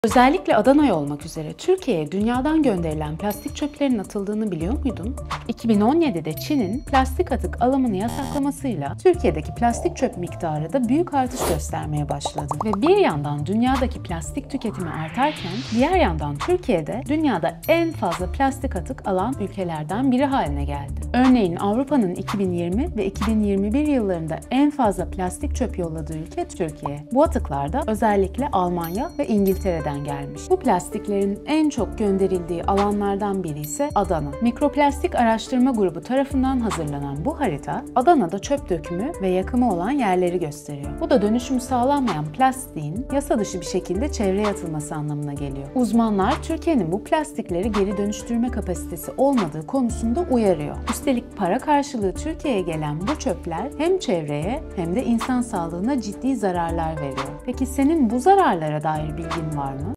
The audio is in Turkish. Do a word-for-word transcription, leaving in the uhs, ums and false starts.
Özellikle Adana'ya olmak üzere Türkiye'ye dünyadan gönderilen plastik çöplerin atıldığını biliyor muydun? iki bin on yedide Çin'in plastik atık alımını yasaklamasıyla Türkiye'deki plastik çöp miktarı da büyük artış göstermeye başladı. Ve bir yandan dünyadaki plastik tüketimi artarken diğer yandan Türkiye'de dünyada en fazla plastik atık alan ülkelerden biri haline geldi. Örneğin Avrupa'nın iki bin yirmi ve iki bin yirmi bir yıllarında en fazla plastik çöp yolladığı ülke Türkiye. Bu atıklar da özellikle Almanya ve İngiltere'den gelmiş. Bu plastiklerin en çok gönderildiği alanlardan biri ise Adana. Mikroplastik Araştırma Grubu tarafından hazırlanan bu harita, Adana'da çöp dökümü ve yakımı olan yerleri gösteriyor. Bu da dönüşümü sağlanmayan plastiğin yasa dışı bir şekilde çevreye atılması anlamına geliyor. Uzmanlar Türkiye'nin bu plastikleri geri dönüştürme kapasitesi olmadığı konusunda uyarıyor. Üstelik para karşılığı Türkiye'ye gelen bu çöpler hem çevreye hem de insan sağlığına ciddi zararlar veriyor. Peki senin bu zararlara dair bilgin var mı?